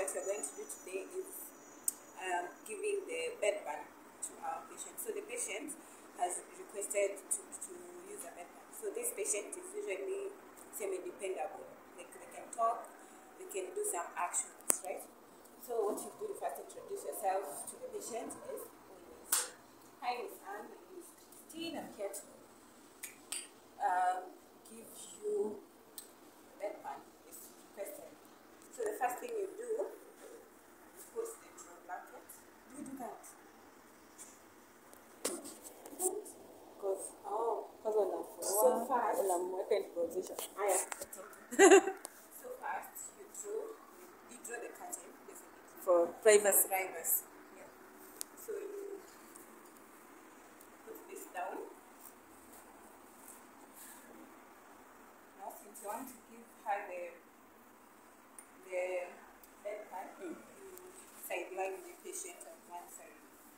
that we're going to do today is giving the bedpan to our patient. So the patient has requested to use a bedpan. So this patient is usually semi-dependable. Like they can talk, they can do some actions, right? So what you do, first introduce yourself to the patient is always, hi Miss Anne, my name is Christine, I'm here to give you bedpan is requested. So the first thing you do is put the throw blanket. Do you do that? Because so fast. Position. So fast you draw the curtain definitely. For privacy. Yeah. So you put this down. Now since you want to give her the bedpan, you sideline the patient on one side.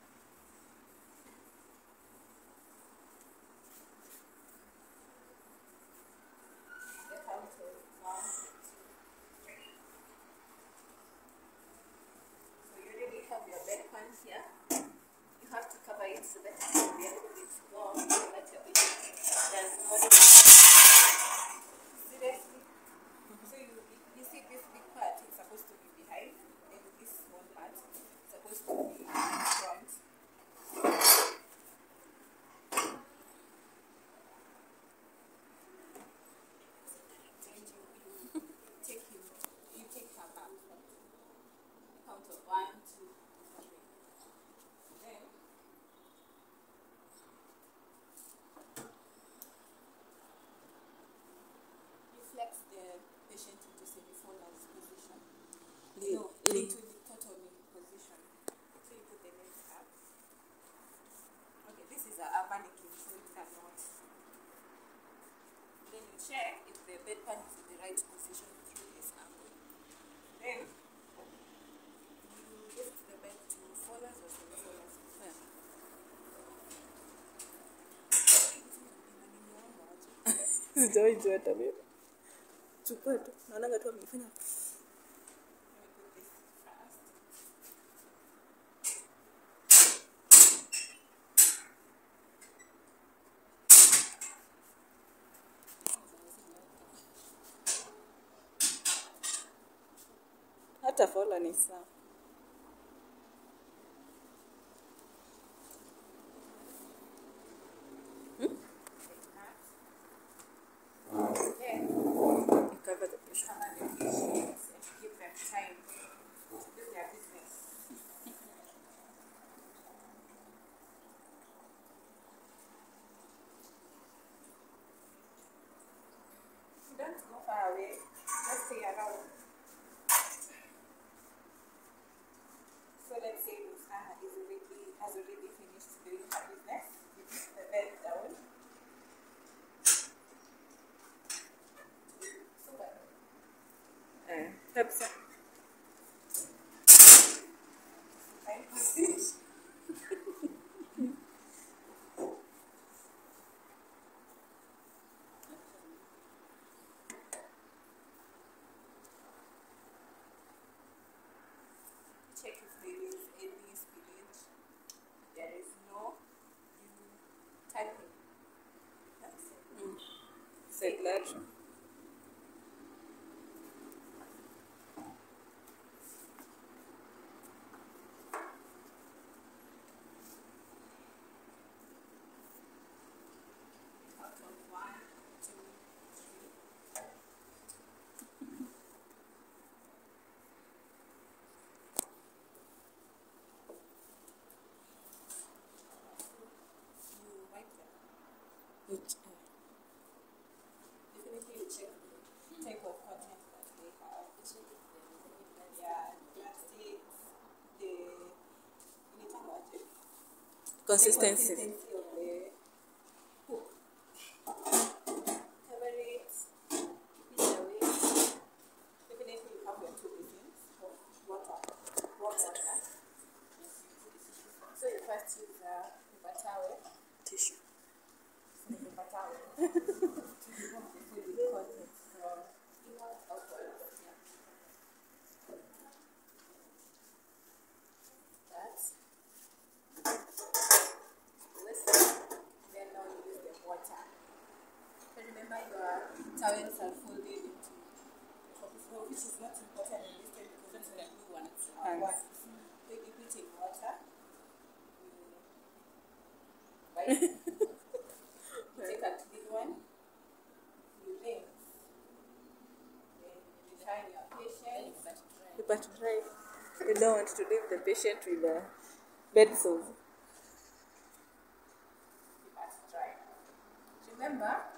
The count of 1, 2, 3. So you already have your bedpan here. You have to cover it so that it will be a little bit warm so that your patient does not. Seriously. So you see this big part is supposed to be behind, and this small part is supposed to be in front. And you take her back. Count of 1, 2, 3. Then you flex the patient into semi-folders position. Into the total position. So you put the legs up. Okay, this is a mannequin, so it cannot. Then you check if the bedpan is in the right position through this angle. Then you lift the bed to folders or semi-folders. Sijawahi jua hata mimi. Chukua tu. Naona tu amefanya. Let me put this first. Hata fola ni sawa. Then You cover the patient. cover the patients and give them time to do their business. Don't go far away, just stay around. So let's say Miss Anna has already finished doing her business. You put the bed down. Super. Kabisa. Fine position. Check if there is any spillage. There is no. You type it. That's it. Circulation. Out of 1, 2, 3. You wipe them. Definitely you check the type of content that they have. Yeah, plastics, the Consistency. of the hook. Cover it, keep it away. Definitely you have your 2 basins of water, warm water. So you first use a paper towel. Tissue. Paper towel to remove the fluid contents from inwards outwards. Yeah. once. So you put in water. Right? You take a clean one. You rinse. Then you shine your patient. But dry. You don't want to leave the patient with the bed sores. Keep it dry. Remember,